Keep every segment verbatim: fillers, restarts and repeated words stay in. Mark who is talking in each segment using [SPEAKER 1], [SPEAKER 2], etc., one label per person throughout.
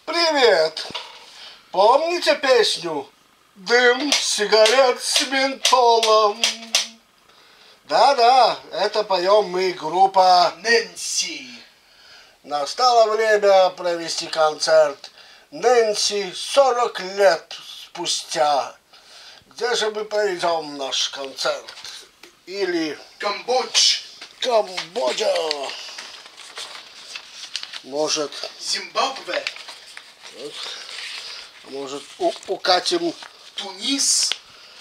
[SPEAKER 1] Привет! Помните песню «Дым сигарет с ментолом»? Да-да, это поем мы, группа
[SPEAKER 2] Нэнси.
[SPEAKER 1] Настало время провести концерт Нэнси сорок лет спустя. Где же мы проведем наш концерт? Или
[SPEAKER 2] Камбодж.
[SPEAKER 1] Камбоджа? Может,
[SPEAKER 2] Зимбабве.
[SPEAKER 1] может у- укатим
[SPEAKER 2] Тунис.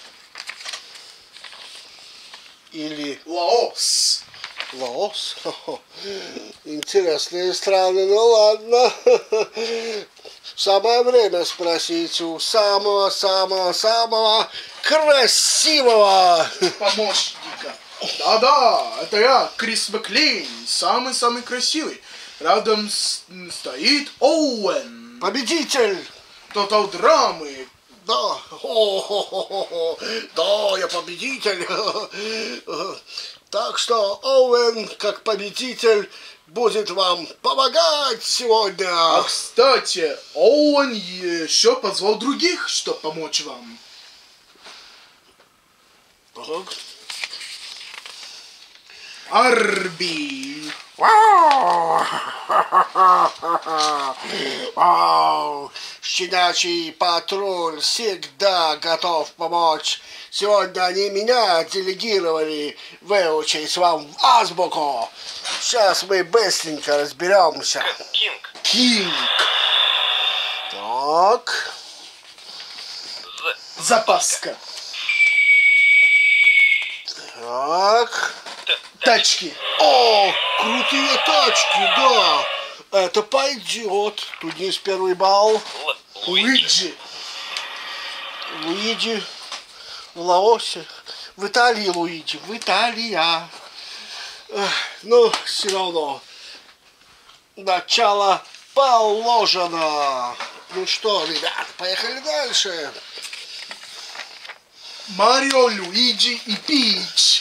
[SPEAKER 1] или
[SPEAKER 2] Лаос.
[SPEAKER 1] Лаос? Интересные страны, ну ладно. Самое время спросить у самого-самого-самого красивого
[SPEAKER 2] Помощника. Да-да, это я, Крис Маклейн, самый-самый красивый. Рядом с- стоит Оуэн,
[SPEAKER 1] победитель.
[SPEAKER 2] Тотал Драмы.
[SPEAKER 1] Да, О-хо-хо-хо-хо. Да, я победитель. Так что Оуэн, как победитель, будет вам помогать сегодня.
[SPEAKER 2] А кстати, Оуэн еще позвал других, чтобы помочь вам.
[SPEAKER 1] Так.
[SPEAKER 2] Арби.
[SPEAKER 1] Вау! Вау! Щенячий патруль всегда готов помочь. Сегодня они меня делегировали выучить вам азбуку. Сейчас мы быстренько разберемся.
[SPEAKER 3] Кинг.
[SPEAKER 2] Кинг.
[SPEAKER 1] Так.
[SPEAKER 3] З.
[SPEAKER 2] Запаска.
[SPEAKER 1] Так.
[SPEAKER 2] Тачки.
[SPEAKER 1] О, крутые тачки, да. Это пойдет. Тунис первый балл.
[SPEAKER 3] Л. Луиджи.
[SPEAKER 2] Луиджи.
[SPEAKER 1] Луиджи в Лаосе. В Италии Луиджи. В Италия. Эх, ну, все равно. Начало положено. Ну что, ребят, поехали дальше.
[SPEAKER 2] Марио, Луиджи и Пич.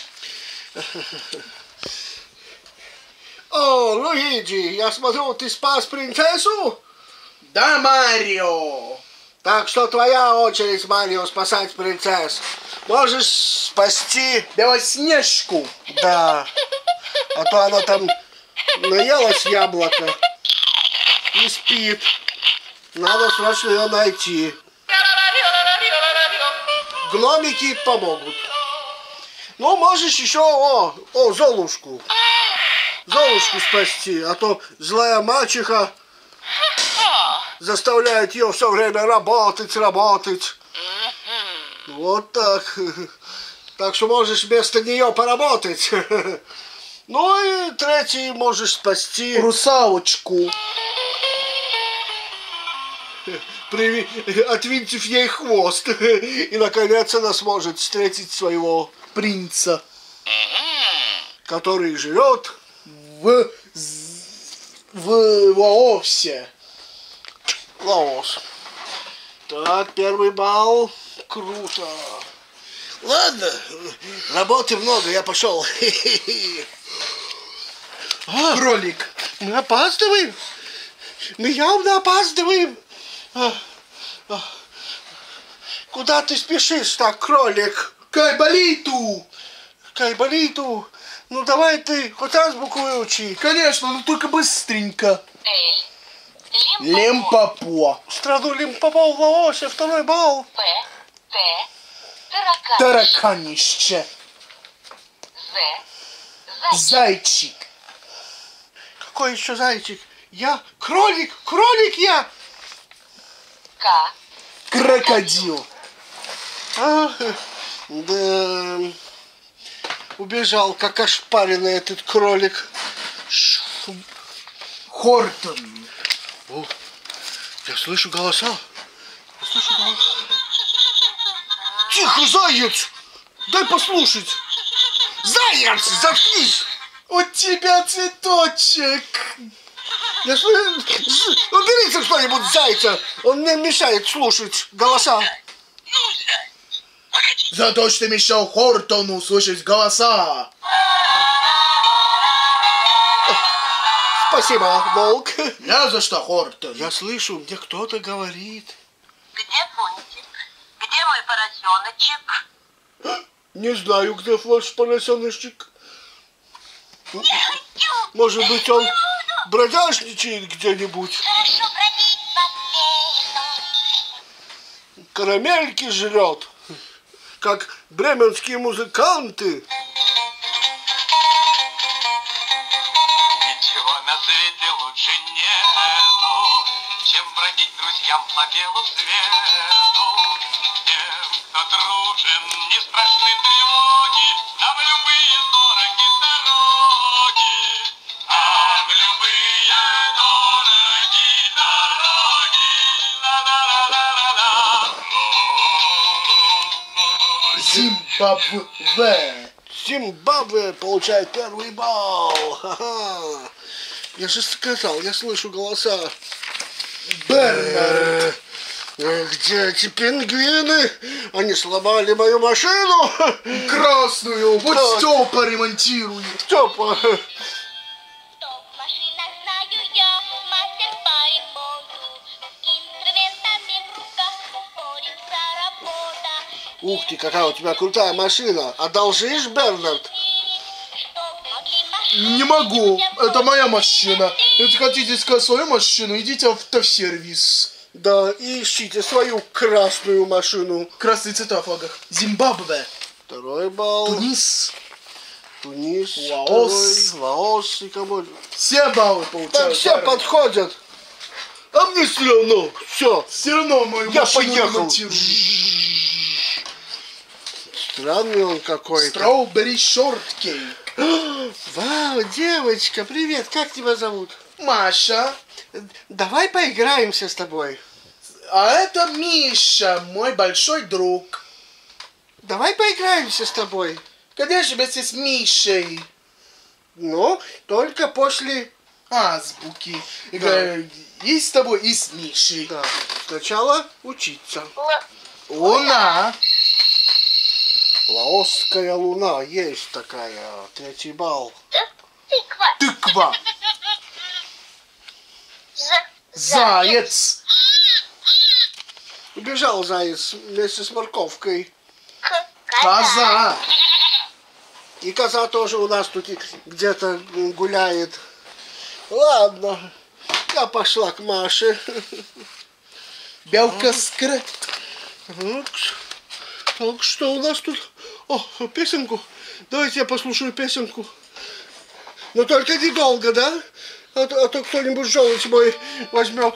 [SPEAKER 1] О, Луиджи, я смотрю, ты спас принцессу?
[SPEAKER 2] Да, Марио.
[SPEAKER 1] Так что твоя очередь, Марио, спасать принцесс. Можешь спасти...
[SPEAKER 2] Белоснежку.
[SPEAKER 1] Да. А то она там наелась яблоко и спит. Надо срочно ее найти. Гномики помогут. Ну, можешь еще, о, о, Золушку. Золушку спасти, а то злая мачеха заставляет ее все время работать, работать. Вот так. Так что можешь вместо нее поработать. Ну и третий можешь спасти.
[SPEAKER 2] Русалочку.
[SPEAKER 1] Приви... отвинтив ей хвост. И наконец она сможет встретить своего
[SPEAKER 2] Принца.
[SPEAKER 1] который живет
[SPEAKER 2] В... В Лаосе.
[SPEAKER 1] Лаос. Так, первый балл. Круто. Ладно, работы много, я пошел. А,
[SPEAKER 2] Кролик.
[SPEAKER 1] мы опаздываем. Мы явно опаздываем. А, а. Куда ты спешишь так, кролик?
[SPEAKER 2] Кайболиту.
[SPEAKER 1] Кайболиту. Ну давай ты хоть азбуку выучи.
[SPEAKER 2] Конечно, но только быстренько.
[SPEAKER 3] Л.
[SPEAKER 2] Лемпопо.
[SPEAKER 1] Страну Лимпопо в Лаосе, второй балл.
[SPEAKER 3] П. Т. Таракан.
[SPEAKER 2] Тараканище.
[SPEAKER 3] З. Зайчик.
[SPEAKER 2] Зайчик.
[SPEAKER 1] Какой еще зайчик? Я кролик, кролик я.
[SPEAKER 3] К.
[SPEAKER 2] Крокодил.
[SPEAKER 1] А, да. Убежал, как ошпаренный этот кролик. Ш-
[SPEAKER 2] Хортон.
[SPEAKER 1] О, я слышу голоса. Я слышу голоса. Тихо, заяц! Дай послушать. Заяц, заткнись!
[SPEAKER 2] У тебя цветочек.
[SPEAKER 1] Я слышу... з- Уберите кто-нибудь зайца. Он мне мешает слушать голоса.
[SPEAKER 2] За то, что мешал Хортону слышать голоса.
[SPEAKER 1] спасибо, волк.
[SPEAKER 2] Не за что, Хортон.
[SPEAKER 1] Я слышу, мне кто-то говорит.
[SPEAKER 3] Где Фунтик? Где мой поросеночек?
[SPEAKER 1] Не знаю, где ваш поросеночек. Может быть, он бродяжничает где-нибудь.
[SPEAKER 3] Хорошо бродить по свету.
[SPEAKER 1] Карамельки жрет, как бременские музыканты.
[SPEAKER 4] Ничего на свете лучше нету, чем бродить друзьям по белу свету. Тем, кто дружен, не страшны тревоги, нам любые дороги дороги. Нам любые дороги дороги. Ла-ла-ла-ла-ла-ла.
[SPEAKER 2] Зимбабве.
[SPEAKER 1] Зимбабве получает первый балл. Ха-ха. Я же сказал, я слышу голоса.
[SPEAKER 2] Бернард.
[SPEAKER 1] Э, Где эти пингвины? Они сломали мою машину.
[SPEAKER 2] Красную. Вот
[SPEAKER 1] Так.
[SPEAKER 2] Степа ремонтирует.
[SPEAKER 1] Степа.
[SPEAKER 3] Что в машинах знаю я, мастер по ремонту. С инструментами в руках борется работа.
[SPEAKER 1] Ух ты, какая у тебя крутая машина. Одолжишь, Бернард?
[SPEAKER 3] Что могли машины?
[SPEAKER 2] Не могу. Это моя машина. Если хотите искать свою машину, идите в автосервис.
[SPEAKER 1] Да, и ищите свою красную машину.
[SPEAKER 2] Красные цвета в флагах. Зимбабве.
[SPEAKER 1] Второй балл.
[SPEAKER 2] Тунис.
[SPEAKER 1] Тунис.
[SPEAKER 2] Лаос.
[SPEAKER 1] Второй. Лаос и Камбоджа.
[SPEAKER 2] Все баллы
[SPEAKER 1] Так
[SPEAKER 2] получают.
[SPEAKER 1] все подходят. А мне все равно. Все.
[SPEAKER 2] Все равно мою
[SPEAKER 1] Я
[SPEAKER 2] машину
[SPEAKER 1] поехал.
[SPEAKER 2] ремонтируют.
[SPEAKER 1] Странный он какой-то.
[SPEAKER 2] Strawberry shortcake.
[SPEAKER 1] Вау, девочка, привет. Как тебя зовут?
[SPEAKER 2] Маша.
[SPEAKER 1] Давай поиграемся с тобой.
[SPEAKER 2] А это Миша, мой большой друг.
[SPEAKER 1] Давай поиграемся с тобой.
[SPEAKER 2] Конечно, вместе с Мишей.
[SPEAKER 1] Ну, только после...
[SPEAKER 2] Азбуки. Играю и с тобой, и с Мишей.
[SPEAKER 1] Да, сначала учиться.
[SPEAKER 2] Луна.
[SPEAKER 1] Лаосская луна, есть такая. Третий балл.
[SPEAKER 3] Тыква.
[SPEAKER 2] Тыква.
[SPEAKER 3] З.
[SPEAKER 2] Заяц.
[SPEAKER 1] Убежал заяц вместе с морковкой.
[SPEAKER 3] К.
[SPEAKER 2] Коза.
[SPEAKER 1] И коза тоже у нас тут и где-то гуляет. Ладно, я пошла к Маше.
[SPEAKER 2] Белка скрыт.
[SPEAKER 1] Так, так, что у нас тут? О, песенку. Давайте я послушаю песенку. Но только недолго, да? А то, а то кто-нибудь желудь мой возьмет.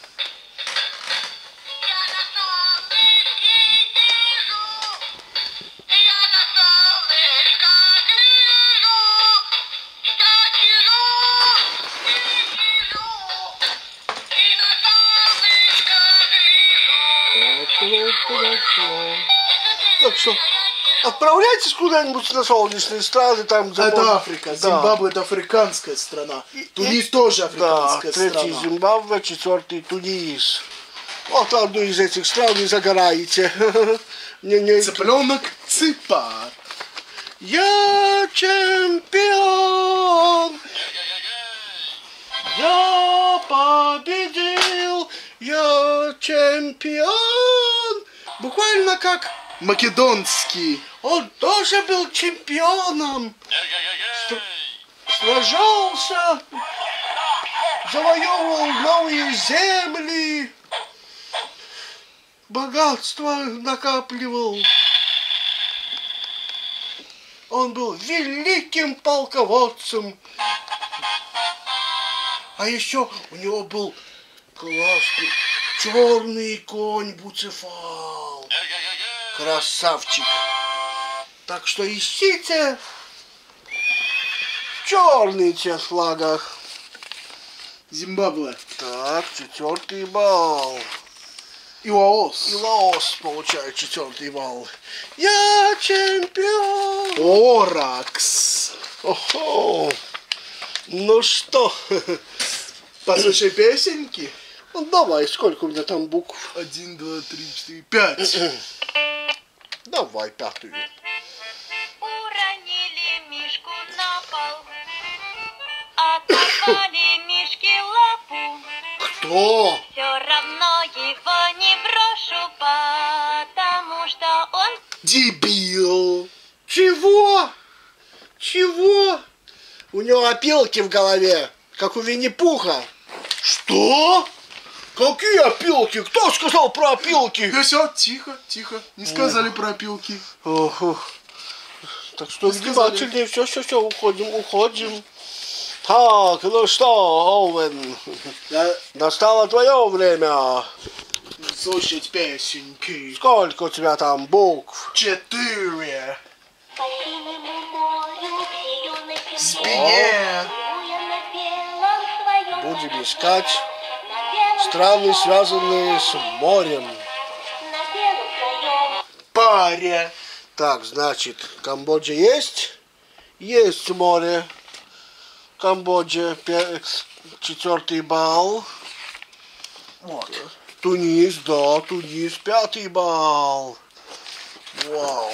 [SPEAKER 3] Я на солнышке сижу, я на солнышках лежу, я сижу и сижу, и на солнышках лежу.
[SPEAKER 1] Так что, отправляйтесь куда-нибудь на солнечные страны, там, где
[SPEAKER 2] Это
[SPEAKER 1] можно-
[SPEAKER 2] Африка.
[SPEAKER 1] Да.
[SPEAKER 2] Зимбабве это африканская страна. Тунис тоже
[SPEAKER 1] Да,
[SPEAKER 2] африканская
[SPEAKER 1] третий
[SPEAKER 2] страна.
[SPEAKER 1] Зимбабве, четвертый Тунис. Вот одну из этих стран и загораете. Не, не...
[SPEAKER 2] Цыпленок Цыпа.
[SPEAKER 1] Я чемпион! Я победил! Я чемпион! Буквально как
[SPEAKER 2] Македонский.
[SPEAKER 1] он тоже был чемпионом. Сражался, завоевывал новые земли, богатство накапливал. Он был великим полководцем. А еще у него был классный черный конь Буцефал. Красавчик. Так что ищите в черных флагах.
[SPEAKER 2] Зимбабве.
[SPEAKER 1] Так, четвертый балл.
[SPEAKER 2] И Лаос.
[SPEAKER 1] И Лаос получает четвертый балл. Я чемпион.
[SPEAKER 2] Оракс.
[SPEAKER 1] Охо. Ну что?
[SPEAKER 2] Послушай песенки.
[SPEAKER 1] Ну давай, сколько у меня там букв?
[SPEAKER 2] Один, два, три, четыре, пять.
[SPEAKER 1] Давай пятую.
[SPEAKER 3] Уронили мишку на пол, оторвали мишку. лапу.
[SPEAKER 1] Кто?
[SPEAKER 3] Все равно его не брошу, потому что он...
[SPEAKER 2] Дебил.
[SPEAKER 1] Чего? Чего? У него опилки в голове, как у Винни-Пуха.
[SPEAKER 2] Что?
[SPEAKER 1] Какие опилки? Кто сказал про опилки?
[SPEAKER 2] Все, тихо, тихо. Не сказали про опилки.
[SPEAKER 1] Ох, ох. Так что
[SPEAKER 2] Не сказали.
[SPEAKER 1] внимательнее. Все, все, все, уходим, уходим. Так, ну что, Оуэн,
[SPEAKER 2] Да,
[SPEAKER 1] настало твое время.
[SPEAKER 2] слушать песенки.
[SPEAKER 1] Сколько у тебя там букв?
[SPEAKER 2] Четыре.
[SPEAKER 3] По синему морю все юной
[SPEAKER 2] Спине.
[SPEAKER 3] на белом своем
[SPEAKER 1] Будем искать
[SPEAKER 3] на белом
[SPEAKER 1] страны, связанные с морем.
[SPEAKER 3] на белом своем.
[SPEAKER 2] Паря.
[SPEAKER 1] Так, значит, Камбоджа есть? Есть море. Камбоджа, пе- четвертый балл.
[SPEAKER 2] Вот.
[SPEAKER 1] Тунис, да, Тунис, пятый балл. Вау.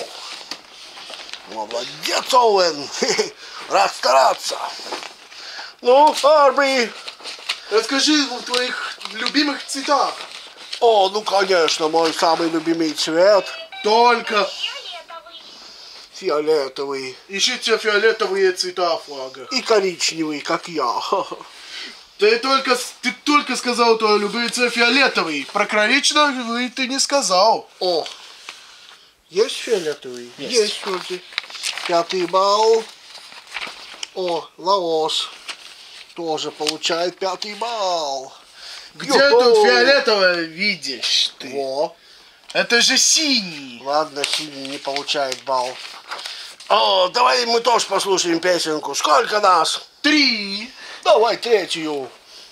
[SPEAKER 1] Молодец, Оуэн. Рад стараться. Ну, Арби.
[SPEAKER 2] Расскажи о твоих любимых цветах.
[SPEAKER 1] О, ну, конечно, мой самый любимый цвет.
[SPEAKER 2] Только
[SPEAKER 1] Фиолетовый.
[SPEAKER 2] ищите фиолетовые цвета флага.
[SPEAKER 1] И коричневый, как я.
[SPEAKER 2] Ты только, ты только сказал, твой любимый цвет фиолетовый. Про коричневый ты не сказал.
[SPEAKER 1] О, есть фиолетовый?
[SPEAKER 2] Есть.
[SPEAKER 1] вроде. Пятый балл. О, Лаос. Тоже получает пятый балл.
[SPEAKER 2] Где
[SPEAKER 1] Йо-хо!
[SPEAKER 2] тут фиолетовое видишь ты?
[SPEAKER 1] Во.
[SPEAKER 2] Это же синий.
[SPEAKER 1] Ладно, синий не получает балл. О, давай мы тоже послушаем песенку. Сколько нас?
[SPEAKER 2] Три.
[SPEAKER 1] Давай третью.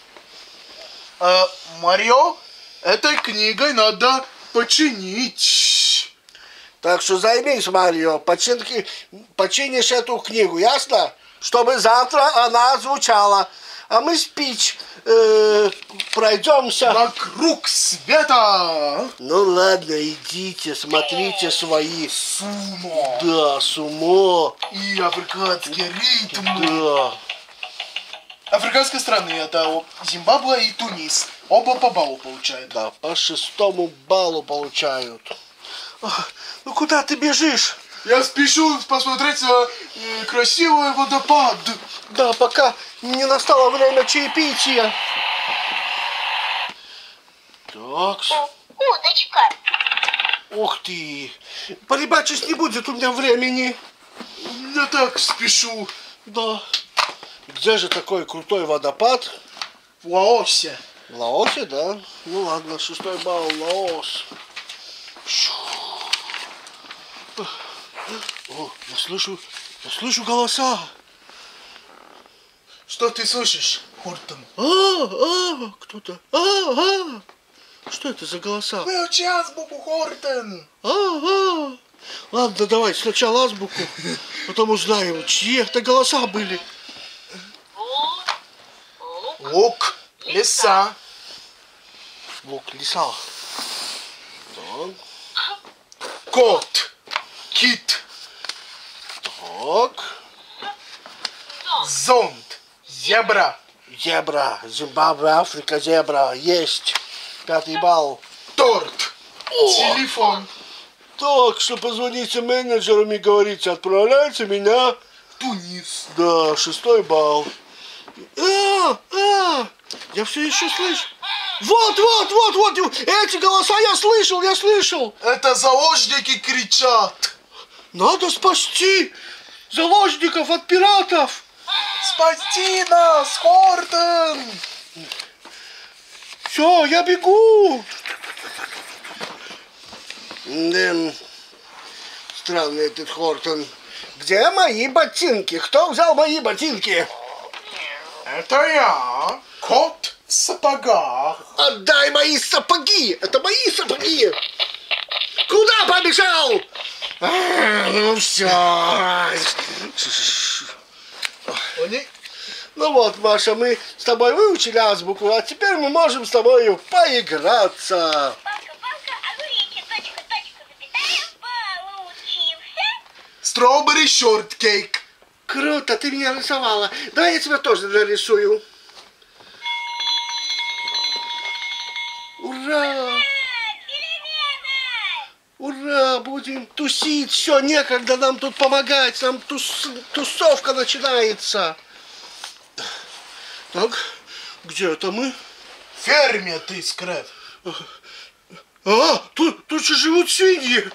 [SPEAKER 2] А, Марио, этой книгой надо починить.
[SPEAKER 1] Так что займись, Марио, починки, починишь эту книгу, ясно? Чтобы завтра она звучала. А мы с Пич э, пройдемся.
[SPEAKER 2] Вокруг света.
[SPEAKER 1] Ну ладно, идите, смотрите свои.
[SPEAKER 2] Сумо.
[SPEAKER 1] Да, сумо.
[SPEAKER 2] И африканские ритмы.
[SPEAKER 1] Да.
[SPEAKER 2] Африканские страны это Зимбабве и Тунис. Оба по баллу получают.
[SPEAKER 1] Да, по шестому баллу получают. Ах, ну куда ты бежишь?
[SPEAKER 2] Я спешу посмотреть э, красивый водопад.
[SPEAKER 1] Да, пока не настало время чаепития. Так,
[SPEAKER 3] Удочка.
[SPEAKER 1] ух ты. Порыбачить не будет у меня времени.
[SPEAKER 2] Я так спешу.
[SPEAKER 1] Да. Где же такой крутой водопад?
[SPEAKER 2] В Лаосе.
[SPEAKER 1] В Лаосе, да? Ну ладно, шестой балл, Лаос. О, я слышу, я слышу голоса.
[SPEAKER 2] Что ты слышишь, Хортон?
[SPEAKER 1] А, а, кто-то. А, а. Что это за голоса?
[SPEAKER 2] Выучи азбуку, Хортон.
[SPEAKER 1] А, а. Ладно, давай сначала азбуку, потом узнаем, чьи это голоса были.
[SPEAKER 2] Лук, леса.
[SPEAKER 1] Лук, лиса. Так,
[SPEAKER 2] Кот, кит,
[SPEAKER 1] так.
[SPEAKER 2] зонт, зебра,
[SPEAKER 1] Зебра, Зимбабве, Африка, зебра, есть. Пятый балл.
[SPEAKER 2] торт, телефон,
[SPEAKER 1] Так, что позвоните менеджерам и говорите, отправляйте меня.
[SPEAKER 2] Тунис.
[SPEAKER 1] Да, шестой балл. А, а, я все еще слышу. Вот, вот, вот, вот, эти голоса я слышал, я слышал.
[SPEAKER 2] Это заложники кричат.
[SPEAKER 1] Надо спасти заложников от пиратов.
[SPEAKER 2] Спасти нас, Хортон.
[SPEAKER 1] Все, я бегу. Да. Странный этот Хортон. Где мои ботинки? Кто взял мои ботинки?
[SPEAKER 2] Это я, кот в сапогах.
[SPEAKER 1] Отдай мои сапоги! Это мои сапоги! Куда побежал? А, ну все.
[SPEAKER 2] Они...
[SPEAKER 1] Ну вот, Маша, мы с тобой выучили азбуку, а теперь мы можем с тобой поиграться.
[SPEAKER 3] Палка, палка, огуречек, точка, точка, запятая, получился.
[SPEAKER 2] Strawberry shortcake.
[SPEAKER 1] Круто, ты меня рисовала. Давай я тебя тоже нарисую. Ура! Ура! Будем тусить. Все, некогда нам тут помогать. Нам тус... тусовка начинается. Так, где это мы?
[SPEAKER 2] Ферме ты, Скрэп.
[SPEAKER 1] А, тут, тут же живут свиньи.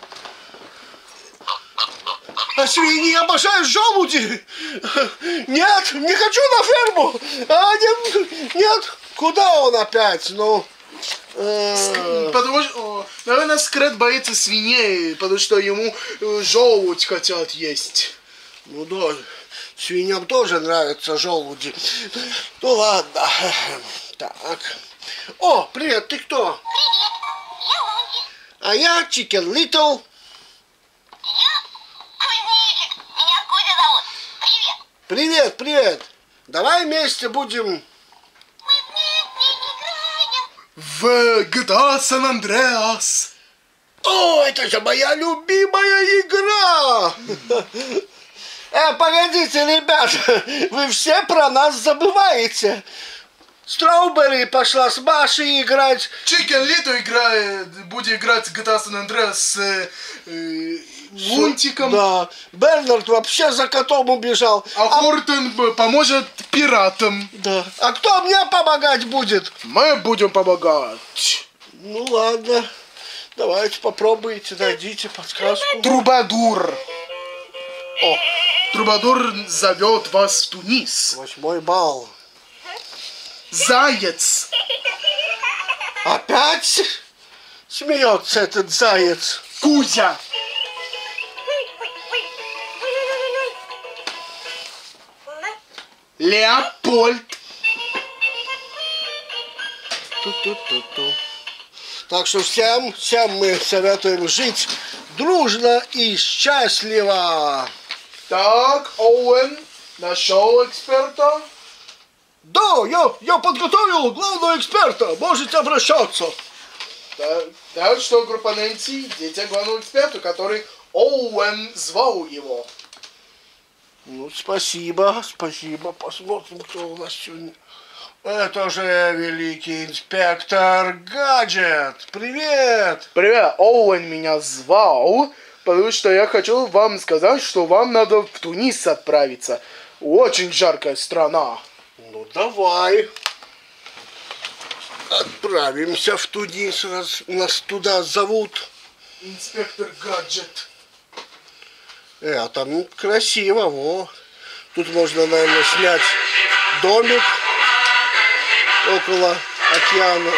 [SPEAKER 1] А свиньи обожают желуди. Нет, не хочу на ферму. А, нет, нет. Куда он опять? Ну... э,
[SPEAKER 2] Потому что, о, наверное, Скрэп боится свиней, потому что ему э, желудь хотят есть.
[SPEAKER 1] Ну да, свиньям тоже нравятся желуди. Ну ладно. Так. О, привет, ты кто?
[SPEAKER 3] Привет, я Лунтик.
[SPEAKER 1] А я Chicken Little.
[SPEAKER 3] Я Кузнечик. Меня Кузя зовут. Привет.
[SPEAKER 1] Привет, привет. Давай вместе будем...
[SPEAKER 3] Мы вместе играем.
[SPEAKER 2] В джи ти эй San Andreas.
[SPEAKER 1] О, это же моя любимая игра! Э, погодите, ребята, вы все про нас забываете. Строубери пошла с Машей играть.
[SPEAKER 2] Chicken Little играет, будет играть в джи ти эй San Andreas с э, э, Лунтиком.
[SPEAKER 1] Да, Бернард вообще за котом убежал.
[SPEAKER 2] А Хортон б- поможет пиратам.
[SPEAKER 1] Да. А кто мне помогать будет?
[SPEAKER 2] Мы будем помогать.
[SPEAKER 1] Ну ладно, давайте попробуйте, дадите подсказку.
[SPEAKER 2] Трубадур. О, Трубадур зовет вас в Тунис.
[SPEAKER 1] Восьмой балл.
[SPEAKER 2] Заяц.
[SPEAKER 1] Опять смеется этот заяц.
[SPEAKER 2] Кузя. Леопольд.
[SPEAKER 1] Ту-ту-ту-ту. Так что всем, всем мы советуем жить дружно и счастливо.
[SPEAKER 2] Так, Оуэн нашел эксперта.
[SPEAKER 1] Да, я, я подготовил главного эксперта. Можете обращаться.
[SPEAKER 2] Так, так что группа Нэнси, дети главного эксперта, который Оуэн звал его.
[SPEAKER 1] Ну, спасибо, спасибо. Посмотрим, кто у нас сегодня. Это же великий инспектор Гаджет. Привет.
[SPEAKER 2] Привет, Оуэн меня звал, потому что я хочу вам сказать, что вам надо в Тунис отправиться. Очень жаркая страна.
[SPEAKER 1] Ну, давай. Отправимся в Тунис, раз нас туда зовут.
[SPEAKER 2] Инспектор Гаджет.
[SPEAKER 1] Э, а там красиво, во. Тут можно, наверное, снять домик около океана.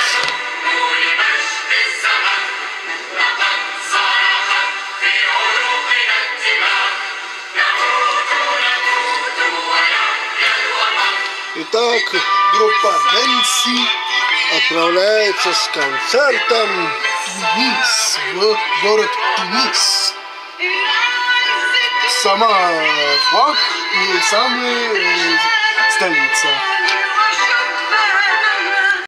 [SPEAKER 1] Итак,
[SPEAKER 2] Группа Нэнси
[SPEAKER 1] отправляется с концертом.
[SPEAKER 2] Тунис, в город Тунис. Сама флаг и самая э, столица.